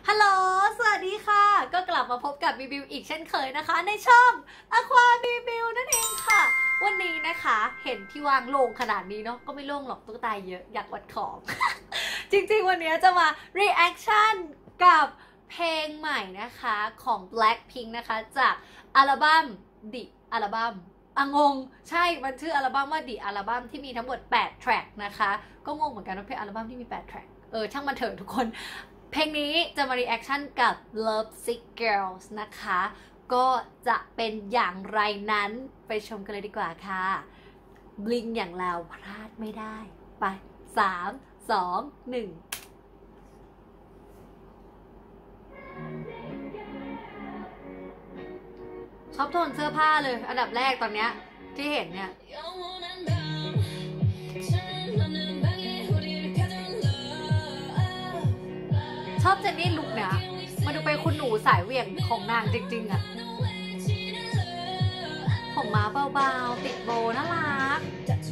ฮัลโหลสวัสดีค่ะก็กลับมาพบกับบิวอีกเช่นเคยนะคะในช่อง Aquaบิวนั่นเองค่ะวันนี้นะคะเห็นที่วางโล่งขนาดนี้เนาะก็ไม่โล่งหรอกตุ๊กตาเยอะอยากวัดของ จริงๆวันนี้จะมา reaction กับเพลงใหม่นะคะของ Blackpink นะคะจากอัลบั้ม The อัลบั้มงงใช่มันชื่ออัลบั้มว่า The อัลบั้มที่มีทั้งหมด8 แทร็กนะคะก็งงเหมือนกันว่าเพลงอัลบั้มที่มี8 แทร็กช่างมันเถอะทุกคนเพลงนี้จะมา reaction กับ Love Sick Girls นะคะก็จะเป็นอย่างไรนั้นไปชมกันเลยดีกว่าค่ะบลิงอย่างเราพลาดไม่ได้ไป3 2 1ชอบโทนเสื้อผ้าเลยอันดับแรกตอนเนี้ยที่เห็นเนี่ยชอบเจนนี่ลุคเนี่ยมาดูไปคุณหนูสายเหวี่ยงของนางจริงๆอะผมมาเบาๆติดโบน่ารัก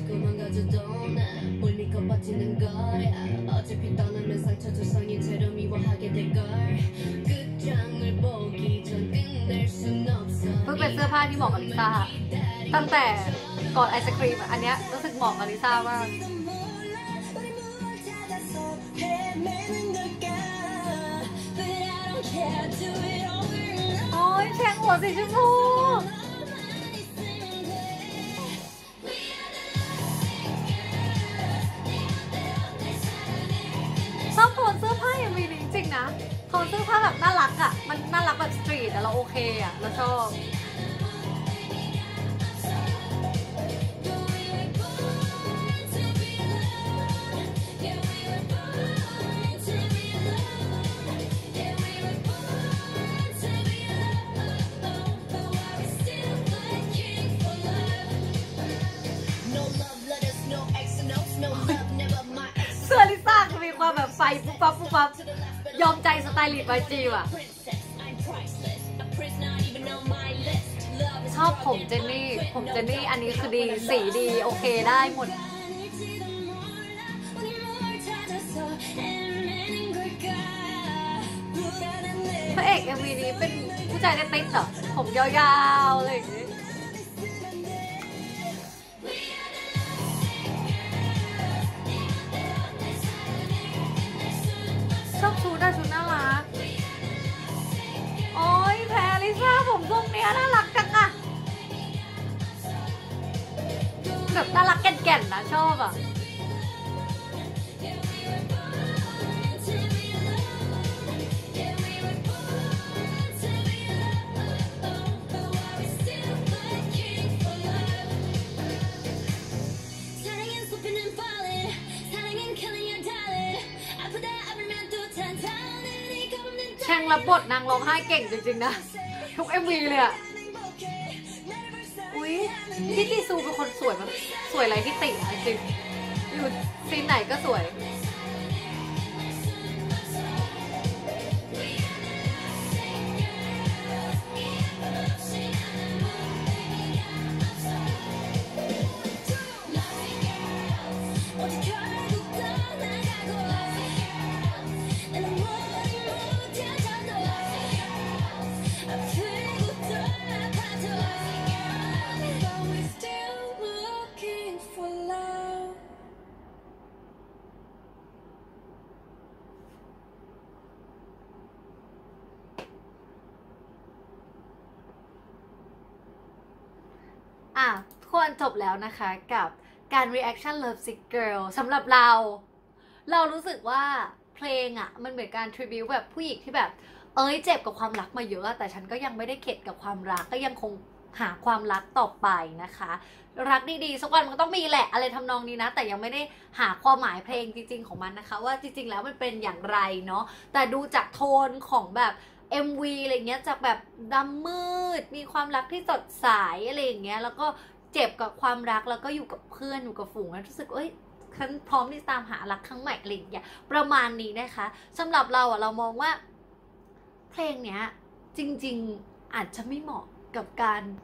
เพิ่งเป็นเสื้อผ้าที่เหมาะกับลิซ่าตั้งแต่ก่อนไอศครีมอันเนี้ยรู้สึกเหมาะกับลิซ่ามากโอ้ยแฉกหัวสีชมพูชอบโทนเสื้อผ้ายังมีจริงๆนะโทนเสื้อผ้าแบบน่ารักอ่ะมันน่ารักแบบสตรีทแต่เราโอเคอ่ะเราชอบเสื้อลิซ่าก็มีความแบบไฟปุ๊บปั๊บปุ๊บปั๊บยอมใจสไตลิสต์ไวจีว่ะชอบผมเจนนี่อันนี้คือดีสีดีโอเคได้หมดพระเอก MV นี้เป็นผู้ชายได้ติ๊ดเหรอผมยาวๆอะไรอย่างงี้ชอบชุดน่ารักโอ้ยแพรลิซ่าผมทรงเนี้ยน่ารักจังอะแบบน่ารักแก่นๆนะชอบอะแช่งรับบทนางร้องไห้เก่งจริงๆนะทุก MV เลยอะอุ๊ยพี่จีซูเป็นคนสวยแบบสวยอะไรที่ติ่งจริงอยู่ซีนไหนก็สวยทุกคนจบแล้วนะคะกับการ reaction Love Sick Girl สำหรับเรารู้สึกว่าเพลงอ่ะมันเหมือนการ tribute แบบผู้หญิงที่แบบเจ็บกับความรักมาเยอะแต่ฉันก็ยังไม่ได้เข็ดกับความรักก็ยังคงหาความรักต่อไปนะคะรักดีๆสักวันมันก็ต้องมีแหละอะไรทำนองนี้นะแต่ยังไม่ได้หาความหมายเพลงจริงๆของมันนะคะว่าจริงๆแล้วมันเป็นอย่างไรเนาะแต่ดูจากโทนของแบบ MV อะไรเงี้ยจากแบบดำมืดมีความรักที่สดใสอะไรอย่างเงี้ยแล้วก็เจ็บกับความรักแล้วก็อยู่กับเพื่อนอยู่กับฝูงแล้วรู้สึกฉันพร้อมที่ตามหารักครั้งใหม่อะไรอย่างเงี้ยประมาณนี้นะคะสำหรับเรามองว่าเพลงเนี้ยจริงๆอาจจะไม่เหมาะกับการ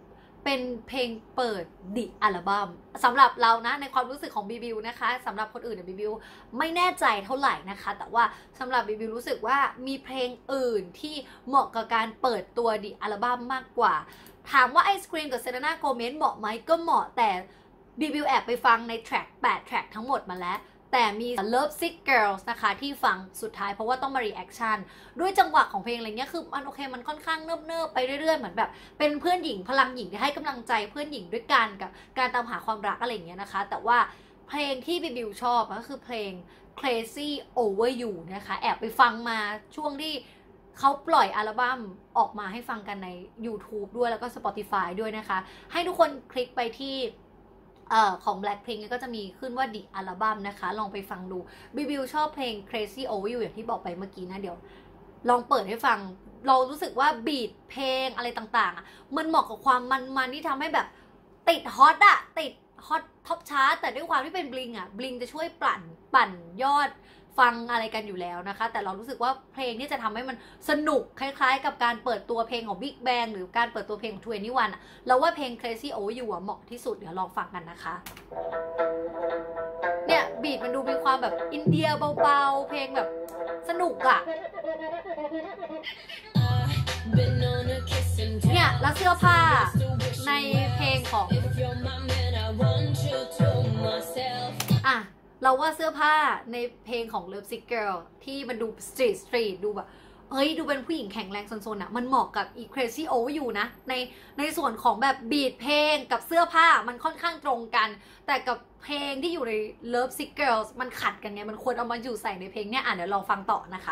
เป็นเพลงเปิดดิอัลบั้มสำหรับเรานะในความรู้สึกของบีบิวนะคะสำหรับคนอื่นบีบิวไม่แน่ใจเท่าไหร่นะคะแต่ว่าสำหรับบีบิวรู้สึกว่ามีเพลงอื่นที่เหมาะกับการเปิดตัวดิอัลบั้มมากกว่าถามว่าไอศครีมกับเซเลน่าโกเมซเหมาะไหมก็เหมาะแต่บีบิวแอบไปฟังในแทร็ก8แทร็กทั้งหมดมาแล้วแต่มี Love Sick Girls นะคะที่ฟังสุดท้ายเพราะว่าต้องมารีแอคชั่นด้วยจังหวะของเพลงอะไรเงี้ยคือมันโอเคมันค่อนข้างเนิบๆไปเรื่อยๆเหมือนแบบเป็นเพื่อนหญิงพลังหญิงที่ให้กำลังใจเพื่อนหญิงด้วยกันกับการตามหาความรักอะไรเงี้ยนะคะแต่ว่าเพลงที่บิวชอบก็คือเพลง Crazy Over You นะคะแอบไปฟังมาช่วงที่เขาปล่อยอัลบั้มออกมาให้ฟังกันใน YouTube ด้วยแล้วก็ Spotify ด้วยนะคะให้ทุกคนคลิกไปที่ของ Blackpink ก็จะมีขึ้นว่า The Album นะคะลองไปฟังดูบิวชอบเพลง Crazy Over You อย่างที่บอกไปเมื่อกี้นะเดี๋ยวลองเปิดให้ฟังเรารู้สึกว่าบีทเพลงอะไรต่างๆมันเหมาะกับความมันๆที่ทำให้แบบติดฮอตอะติดฮอตท็อปชาร์ตแต่ด้วยความที่เป็นบลิงอะบลิงจะช่วยปั่นยอดฟังอะไรกันอยู่แล้วนะคะแต่เรารู้สึกว่าเพลงนี้จะทำให้มันสนุกคล้ายๆกับการเปิดตัวเพลงของ Big Bang หรือการเปิดตัวเพลงของ2NE1อะเราว่าเพลง Crazy Over You เหมาะที่สุดเดี๋ยวลองฟังกันนะคะเนี่ยบีทมันดูมีความแบบอินเดียเบาๆเพลงแบบสนุกอะเนี่ยแล้วเสื้อผ้าในเพลงของเราว่าเสื้อผ้าในเพลงของ Love Sick Girl ที่มันดูสตรีทดูแบบดูเป็นผู้หญิงแข็งแรงโซนๆอะมันเหมาะกับอี Crazy Over You นะในส่วนของแบบบีทเพลงกับเสื้อผ้ามันค่อนข้างตรงกันแต่กับเพลงที่อยู่ใน Love Sick Girls มันขัดกันไงมันควรเอามาอยู่ใส่ในเพลงเนี่ยเดี๋ยวลองฟังต่อนะคะ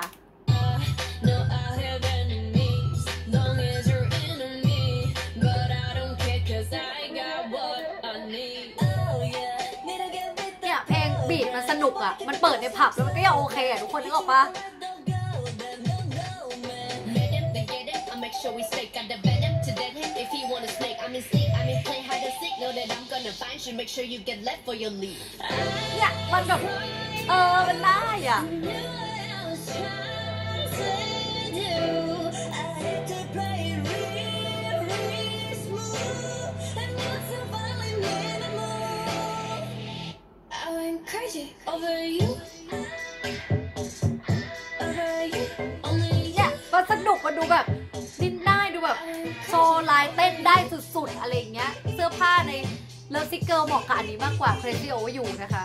บีทมันสนุกอ่ะมันเปิดในผับแล้วมันก็ยังโอเคอ่ะทุกคนนึกออกปะเนี่ยมันแบบมันได้อ่ะเนี่ยมันสนุกมันดูแบบดิ้นได้ดูแบบโชว์ลายเต้นได้สุดๆอะไรเงี้ยเสื้อผ้าใน Love Sick Girl เหมาะกับอันนี้มากกว่า Crazy Over You นะคะ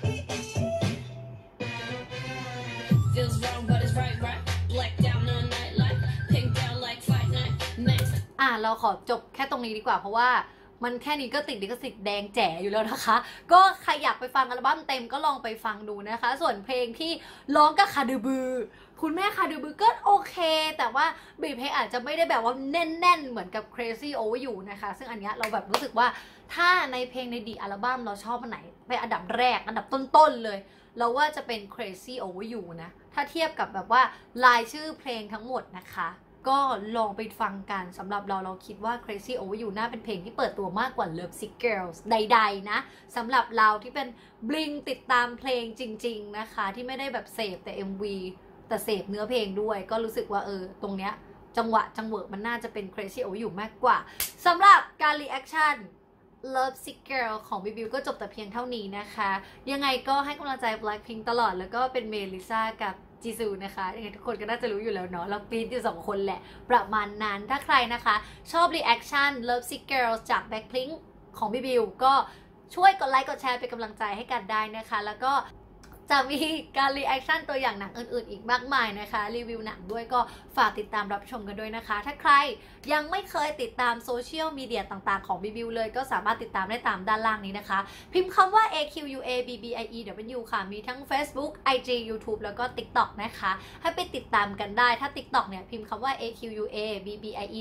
เราขอจบแค่ตรงนี้ดีกว่าเพราะว่ามันแค่นี้ก็ติดลิขสิทธิ์แดงแจ๋อยู่แล้วนะคะก็ใครอยากไปฟังอัลบั้มเต็มก็ลองไปฟังดูนะคะส่วนเพลงที่ร้องกับคาดูบือคุณแม่คาดูบือก็โอเคแต่ว่าบีทเพลงอาจจะไม่ได้แบบว่าแน่นๆเหมือนกับ Crazy Over You นะคะซึ่งอันนี้เราแบบรู้สึกว่าถ้าในเพลงในดิอัลบั้มเราชอบอันไหนไปอันดับแรกอันดับต้นๆเลยเราว่าจะเป็น Crazy Over You นะถ้าเทียบกับแบบว่ารายชื่อเพลงทั้งหมดนะคะก็ลองไปฟังกันสำหรับเราคิดว่า Crazy Over You น่าเป็นเพลงที่เปิดตัวมากกว่า Love Sick Girls ใดๆนะสำหรับเราที่เป็นบลิงติดตามเพลงจริงๆนะคะที่ไม่ได้แบบเสพแต่ MV แต่เสพเนื้อเพลงด้วยก็รู้สึกว่าตรงเนี้ยจังหวะมันน่าจะเป็น Crazy Over You มากกว่าสำหรับการรีแอคชั่น Love Sick Girl ของบิวก็จบแต่เพียงเท่านี้นะคะยังไงก็ให้กำลังใจ Blackpink ตลอดแล้วก็เป็นเมลิซ่ากับจีซูนะคะยังไงทุกคนก็น่าจะรู้อยู่แล้วเนาะเราปีนอยู่2คนแหละประมาณนั้นถ้าใครนะคะชอบรีแอคชั่น Love Sick Girls จาก Blackpink ของบิวก็ช่วยกดไลค์กดแชร์เป็นกำลังใจให้กันได้นะคะแล้วก็จะมีการรีแอคชั่นตัวอย่างหนังอื่นๆอีกมากมายนะคะรีวิวหนังด้วยก็ฝากติดตามรับชมกันด้วยนะคะถ้าใครยังไม่เคยติดตามโซเชียลมีเดียต่างๆของบิวเลยก็สามารถติดตามได้ตามด้านล่างนี้นะคะพิมพ์คำว่า AQUABBIEW ค่ะมีทั้ง Facebook IG YouTube แล้วก็ TikTok นะคะให้ไปติดตามกันได้ถ้า TikTok เนี่ยพิมพ์คำว่า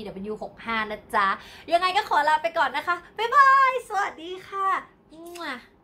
AQUABBIEW65 นะจ๊ะยังไงก็ขอลาไปก่อนนะคะบ๊ายบายสวัสดีค่ะ